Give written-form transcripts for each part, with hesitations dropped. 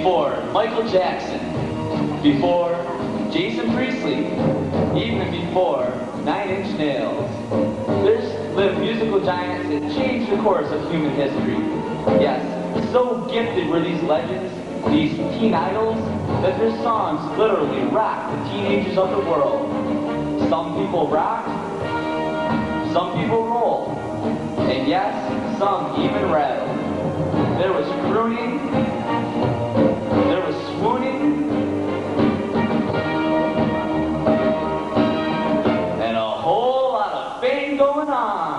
before Michael Jackson, before Jason Priestley, even before Nine Inch Nails. There's lived musical giants that changed the course of human history. Yes, so gifted were these legends, these teen idols, that their songs literally rocked the teenagers of the world. Some people rocked, some people rolled, and yes, some even rattled. There was crooning, there was swooning, and a whole lot of fame going on.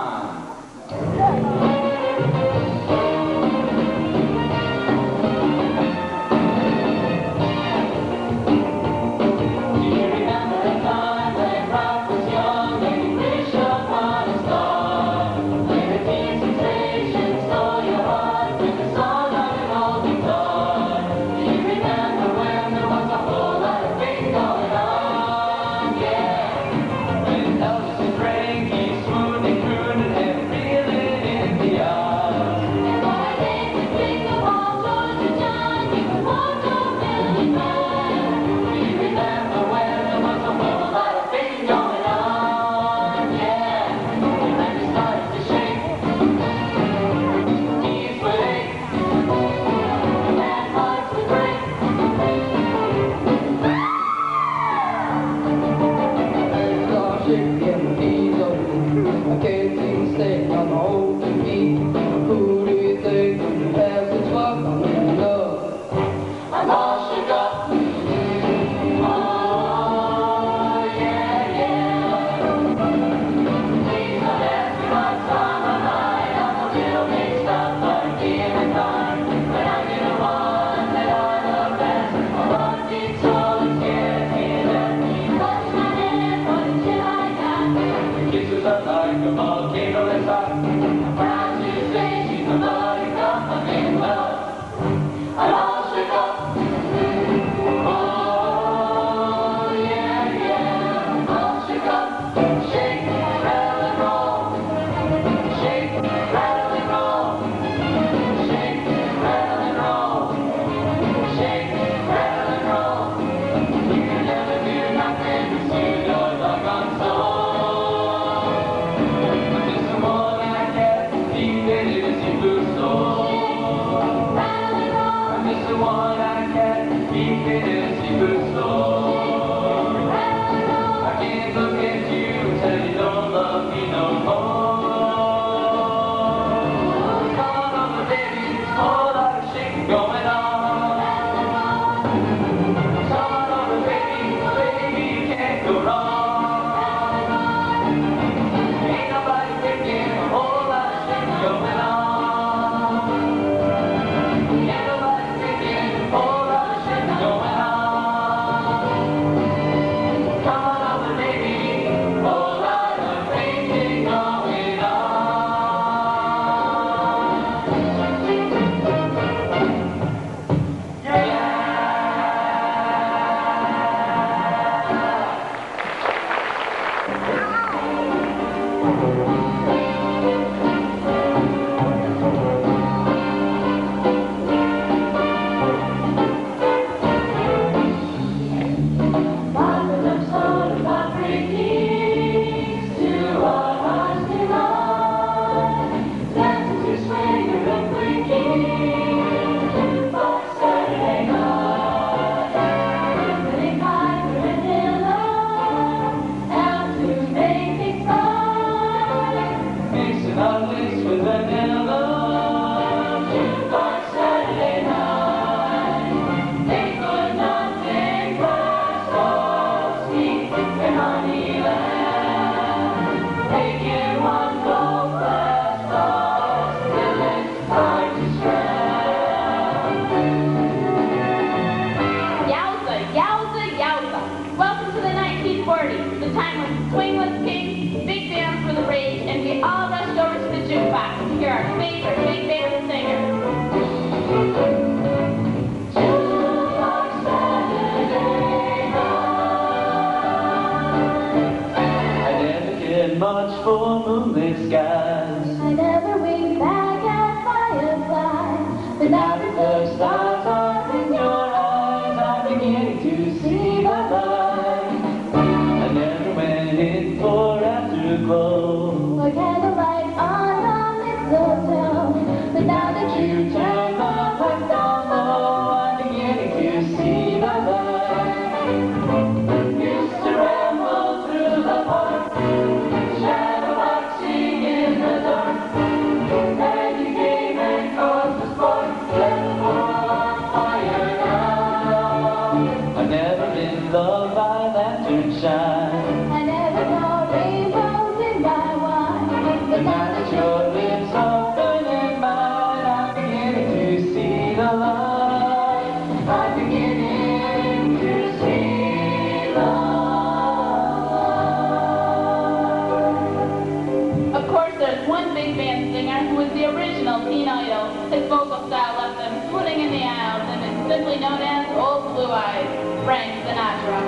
affectionately known as Old Blue Eyes, Frank Sinatra.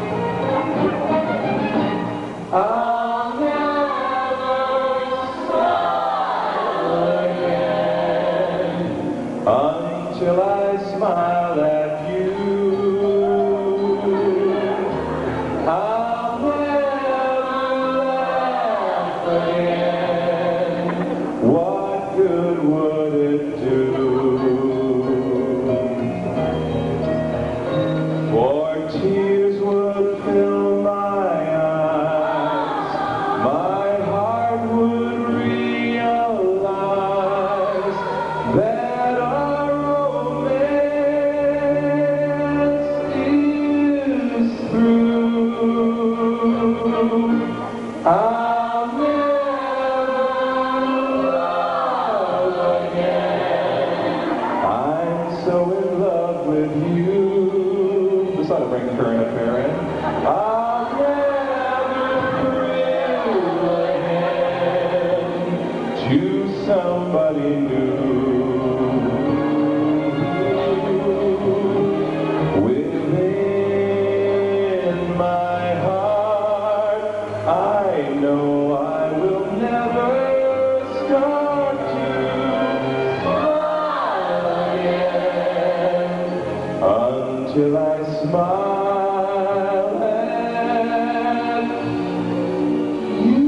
I'll never smile again until I smile at you. I'll never laugh again. What good would it do? For tears would fill my eyes, my heart would realize that our romance is through. I'll never love again. I'm so in love with you. This ought to bring current affair in. I'll never thrill again to somebody new. Within my heart, I know I will never start to smile again until I smile at you.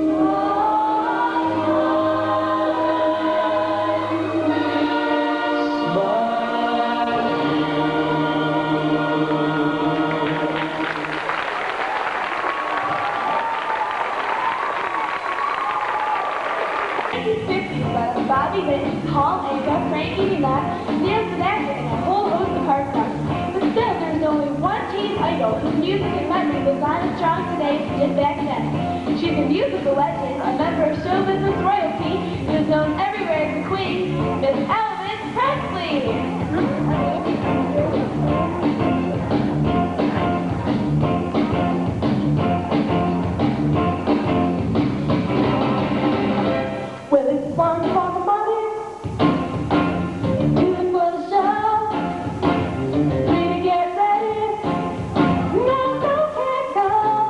Bobby Rich, Paul Anka, Frankie Muniz, Neil Sinatra, and a whole host of heart stars. But still, there's only one teen idol whose music and memory lives on as strong today as it did back then. She's a musical legend, a member of show business royalty, who is known everywhere as the Queen, Miss Elvis Presley. Well, it's one for the money, do it for the show. Really get ready, no, can't go.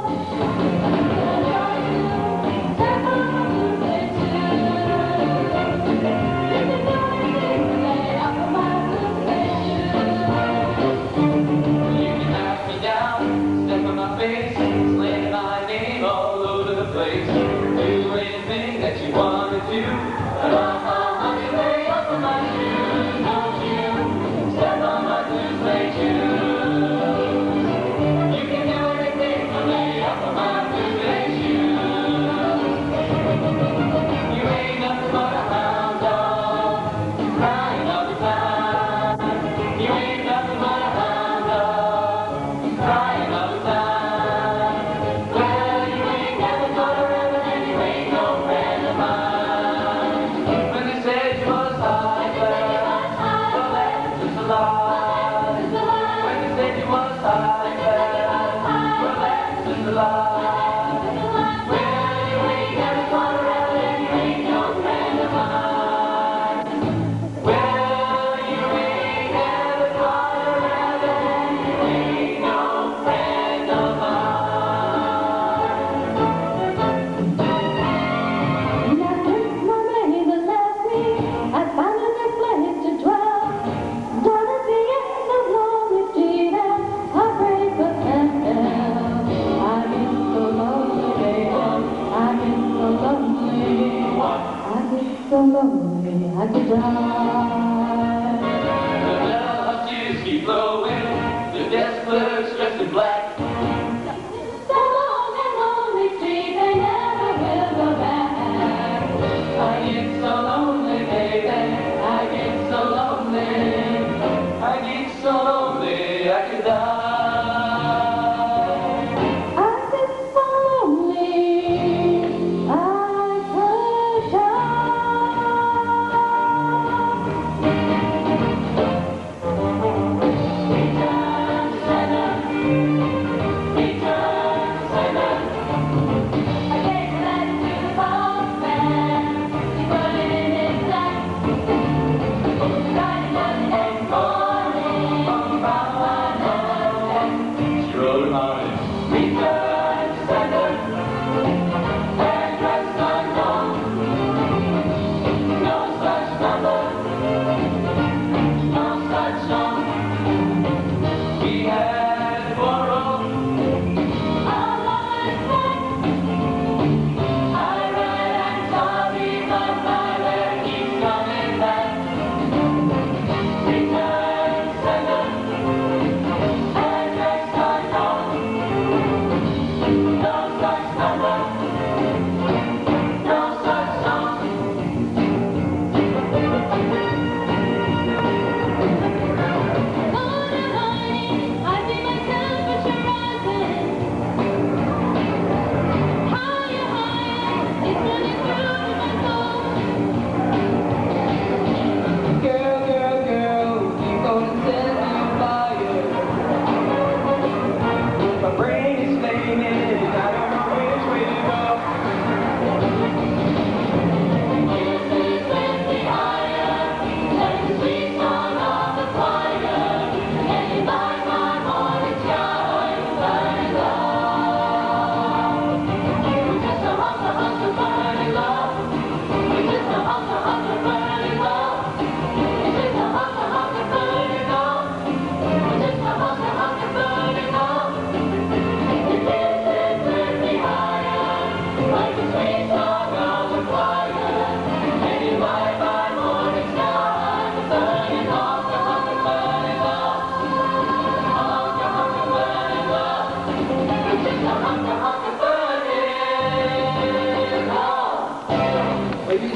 Step on my blue suede shoes. If you know anything, lay off of my blue suede shoes. You can knock me down, step on my face, slam my name all over the place. Do anything that you want to do, but I'll be way up on my shoes. Don't you step on my blue suede shoes. You can do anything but lay up on my blue suede shoes. You ain't nothing but a hound dog, crying all the time. You ain't nothing but a hound dog, crying all the time. Well, you ain't never gone around and you ain't no friend of mine. When they said you was high, well, that's just a lie. When they said you was high, well, that's just a lie. Well, you ain't never gone around and you ain't no friend of mine. Well, you ain't never gone around and you ain't no friend of mine. Now there's more money that loves me. I found a new place to dwell. Gonna be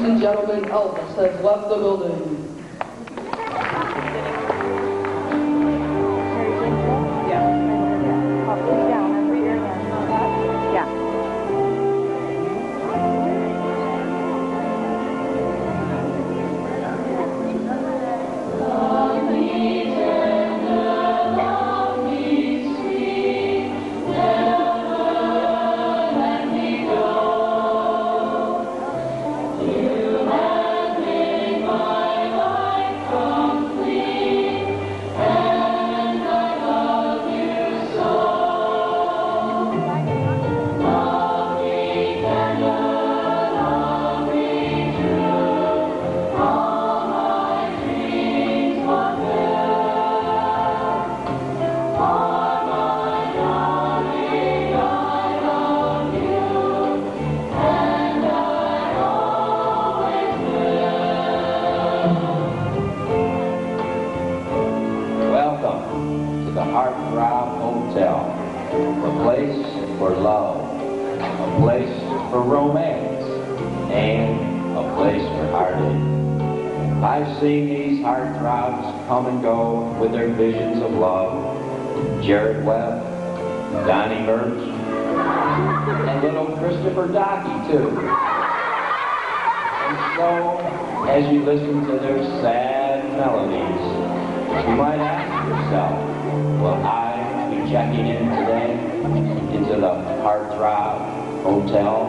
and gentlemen, Elvis has left the building. I've seen these heartthrobs come and go with their visions of love. Jared Webb, Donnie Birch, and little Christopher Docky, too. And so, as you listen to their sad melodies, you might ask yourself, will I be checking in today into the Heartthrob Hotel?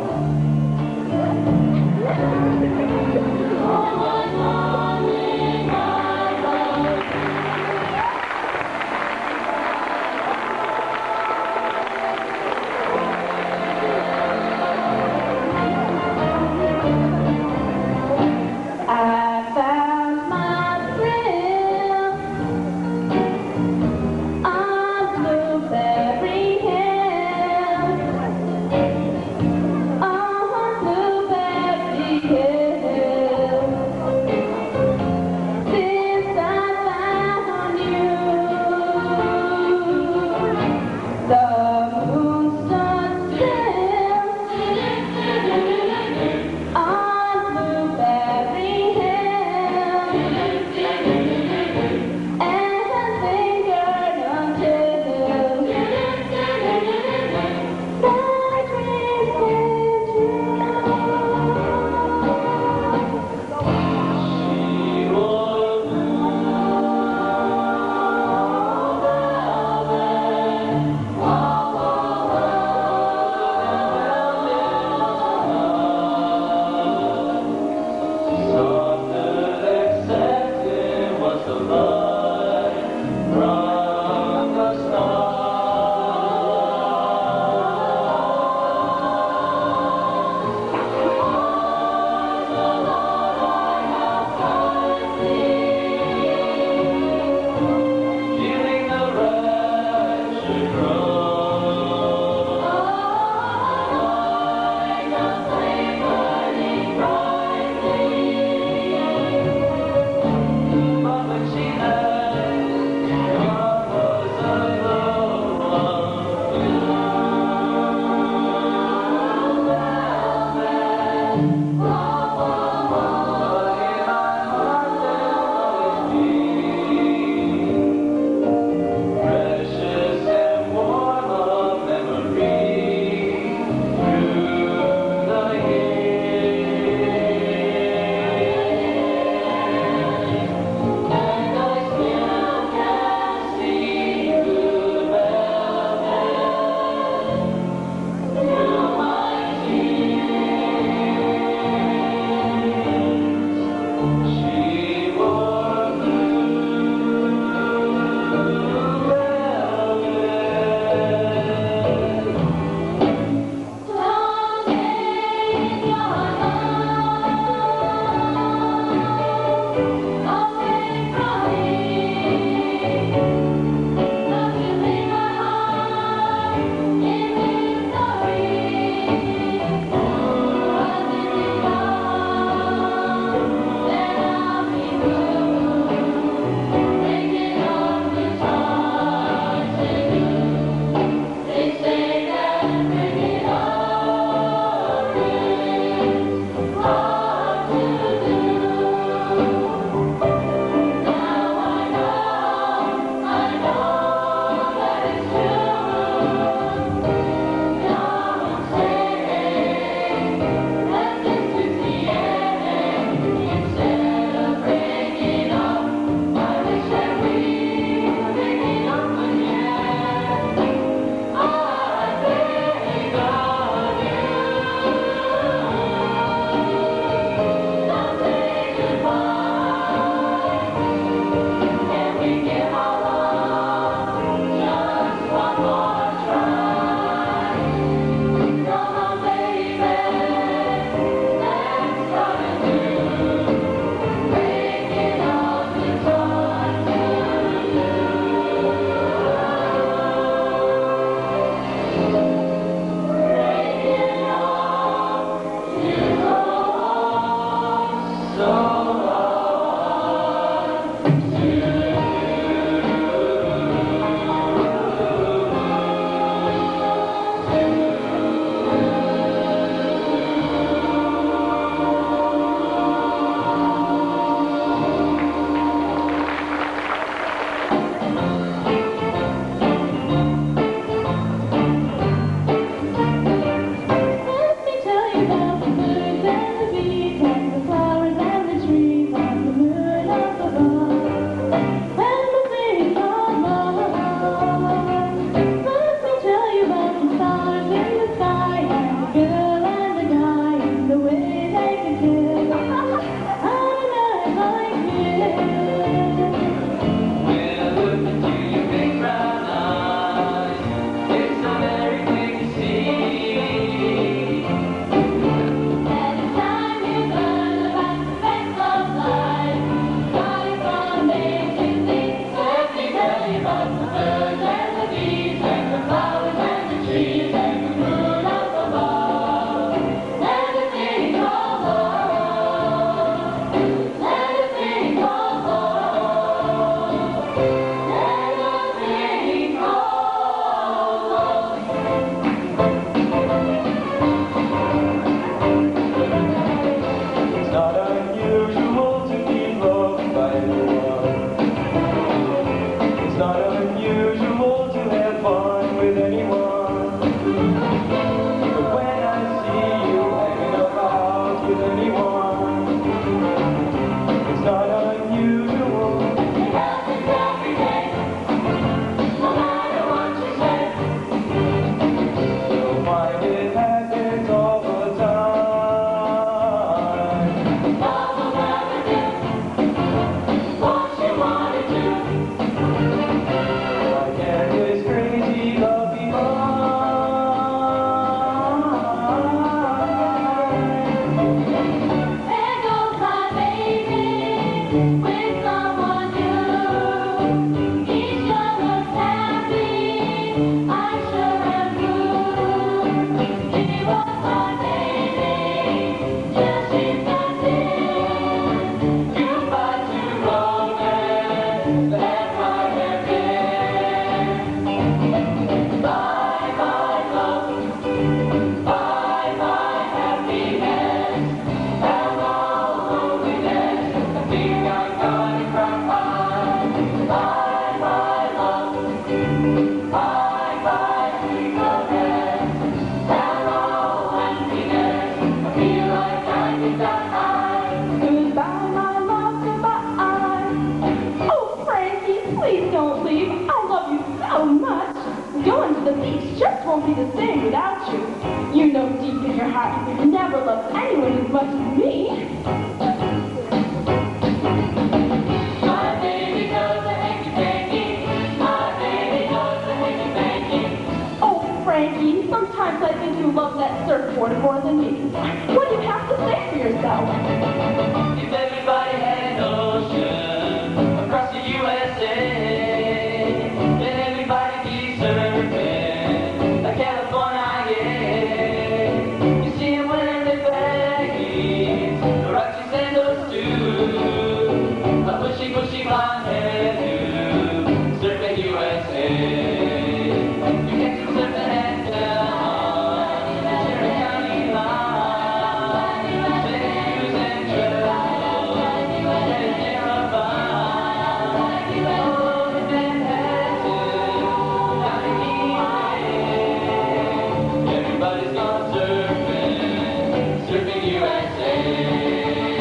so much. Going to the beach just won't be the same without you. You know deep in your heart you've never loved anyone as much as me. My baby does a hanky-panky. My baby does a hanky-panky. Oh, Frankie, sometimes I think you love that surfboard more than me. What do you have to say for yourself? If everybody had an ocean across the USA, then everybody be surfing like California, yeah. You see them wearing their baggies, the Roxy sandals too, a bushy, bushy blonde hairdo, surfing USA. You catch them surfing at down the Cherry County line, Santa Cruz and Treasure, and Terravine. Oh, Manhattan, down in East Bay. Everybody's gone surfing, surfing USA.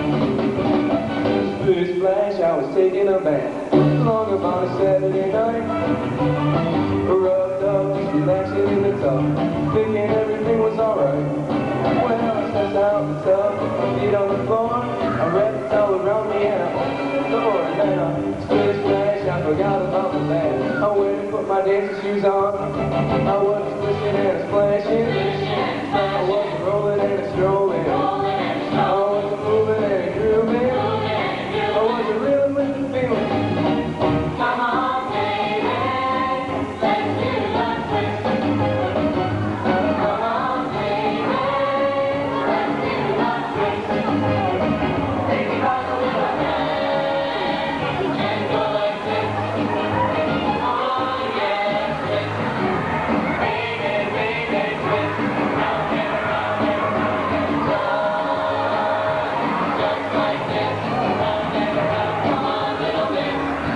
Splish splash, I was taking a bath. Long about a Saturday night. Rubbed up, just relaxing in the tub, thinking everything was alright. Well, I stepped out the tub, my feet on the floor. I wrapped the towel around me and I opened the door. And then I splish splash, I forgot about the bath. I went and put my dancing shoes on. I wasn't splishing and splashing. I wasn't rolling and strolling. I wasn't moving and grooving. I wasn't reeling with the feeling. Come on, baby, let's do the twist. Come on, baby, let's do the twist. Take it off with a hand and go like this. Oh yeah, twist. Baby, baby, twist. Round and around and around and twist. Just like this. Round and around. Come on, little miss.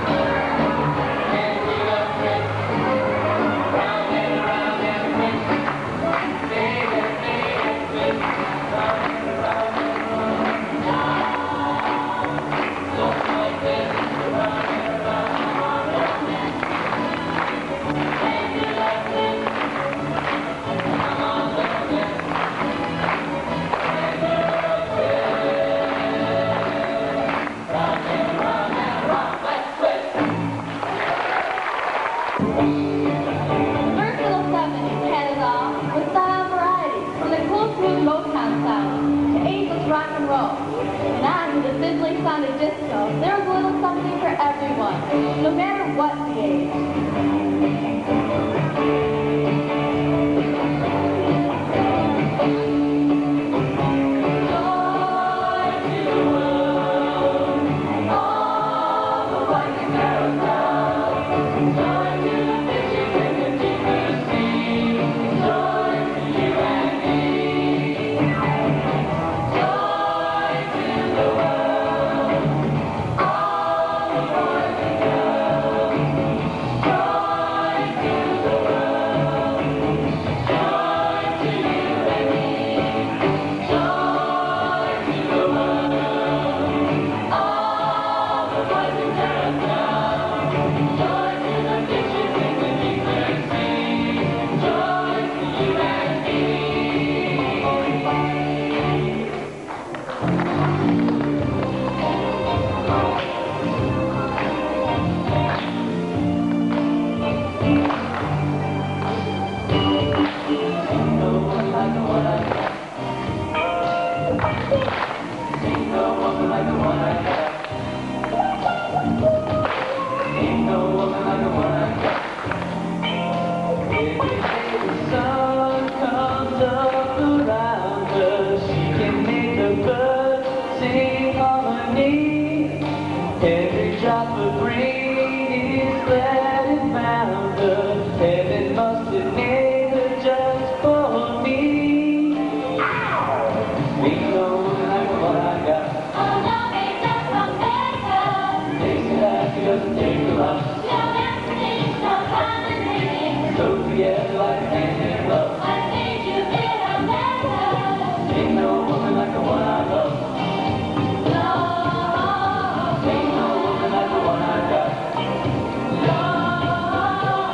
First Little Seven in Canada with style variety from the cool smooth Motown sound to ageless rock and roll. And on to the sizzling sound of disco, there was a little something for everyone, no matter what the age. Every drop of rain is glad it found her. Heaven must have made her just for me. Ain't no woman like what I got. Oh no, ain't that from Texas? Takes it like it doesn't take a lot. No emphasis, no condemnation. So together like a hand in glove. I think you did a better. Ain't no woman like the one I love. Ain't no woman like the one I got.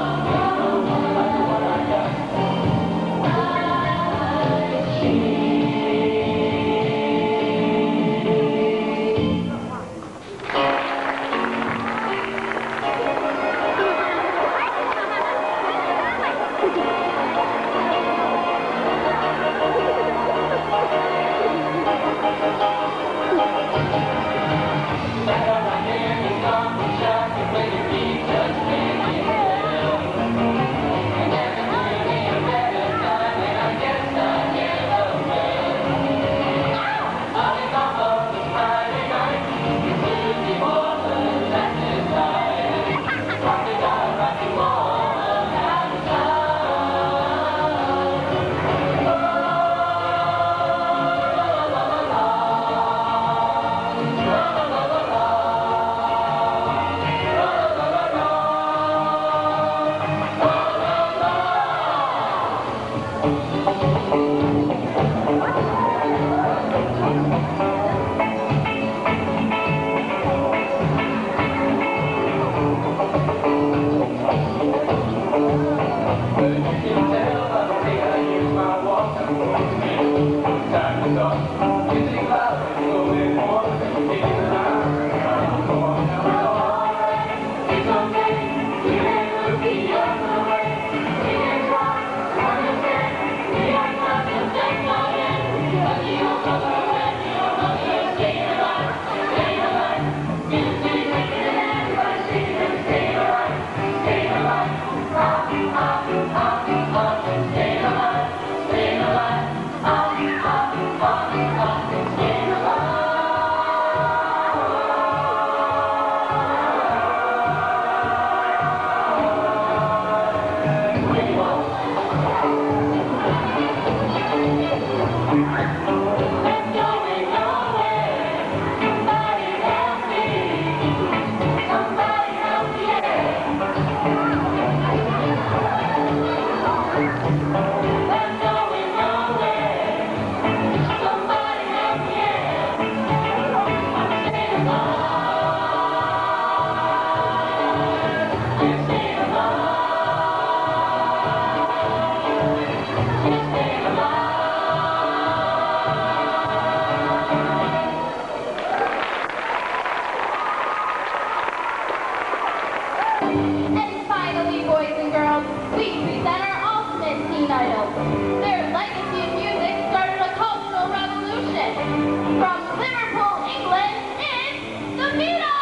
and girls, we present our ultimate teen idols. Their legacy in music started a cultural revolution. From Liverpool, England, it's the Beatles!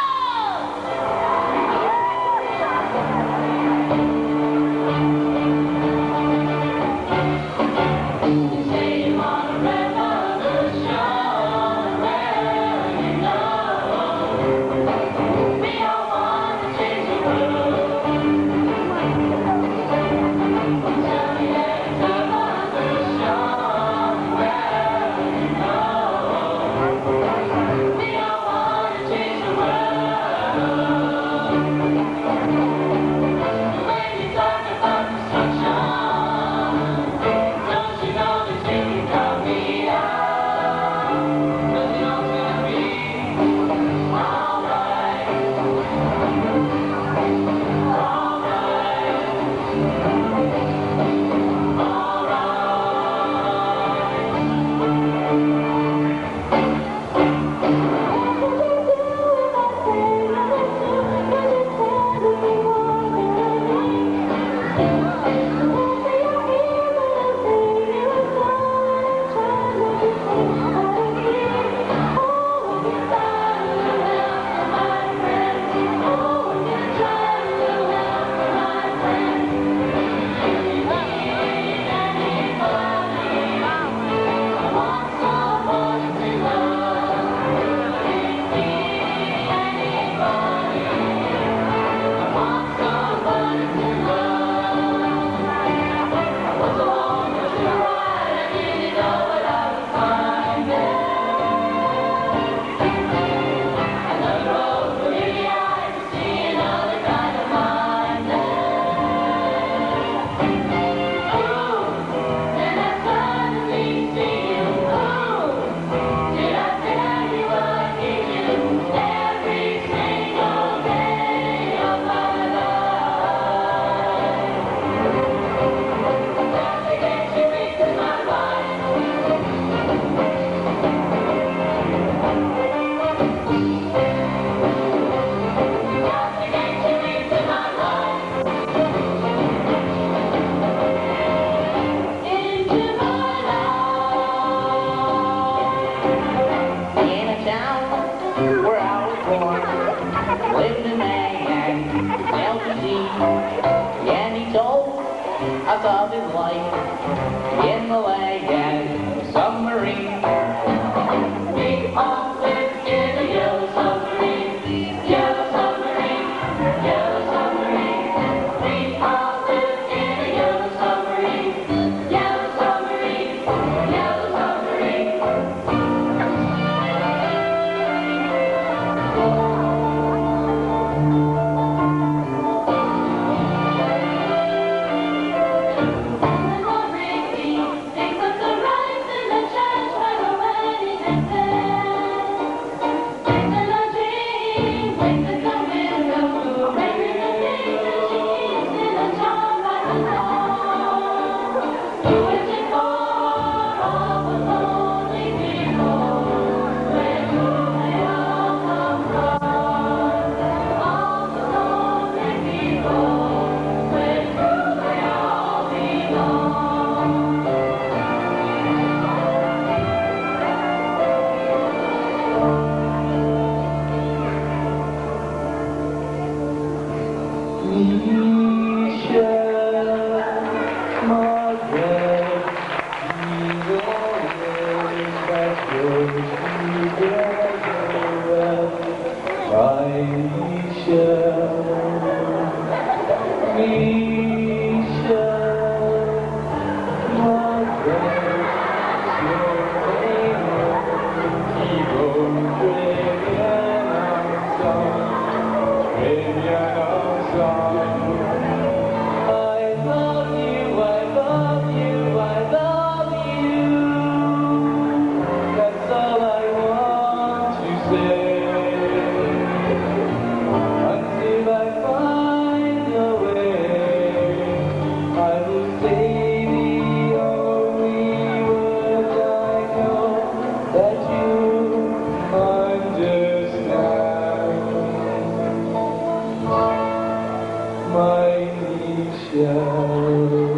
us of his life in the Lagan submarine. We all lived in a yellow submarine, yellow submarine, yellow submarine. We all lived in a yellow submarine, yellow submarine, yellow submarine. tiny shell.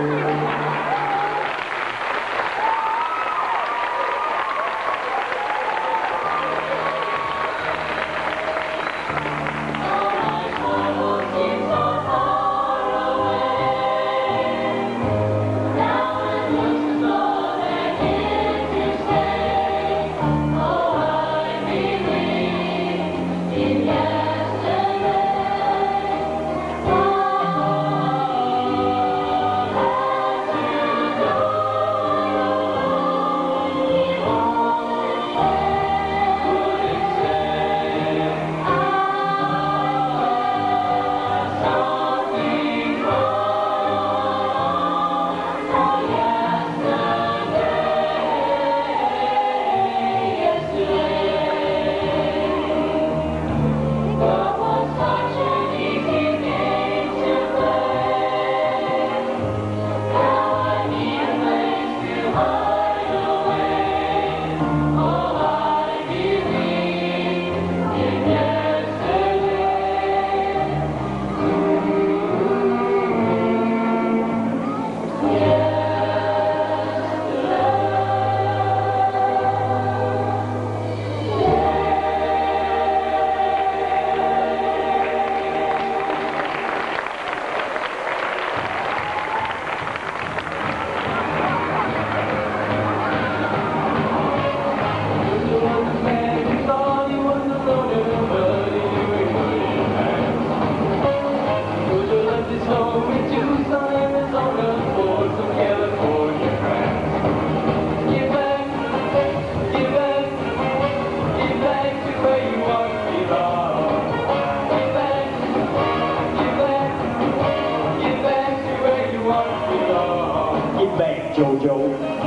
Get back, JoJo.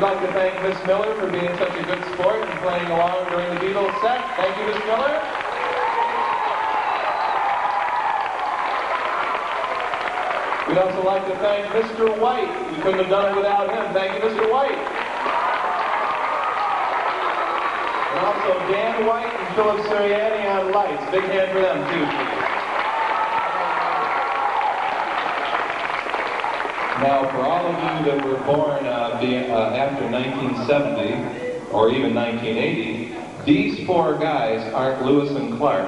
like to thank Miss Miller for being such a good sport and playing along during the Beatles set. Thank you, Miss Miller. We'd also like to thank Mr. White. We couldn't have done it without him. Thank you, Mr. White. And also Dan White and Philip Sirianni on lights. Big hand for them, too. Now, for all of you that were born after 1970, or even 1980, these four guys aren't Lewis and Clark.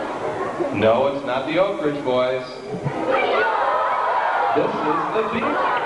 No, it's not the Oak Ridge Boys. This is the Beatles.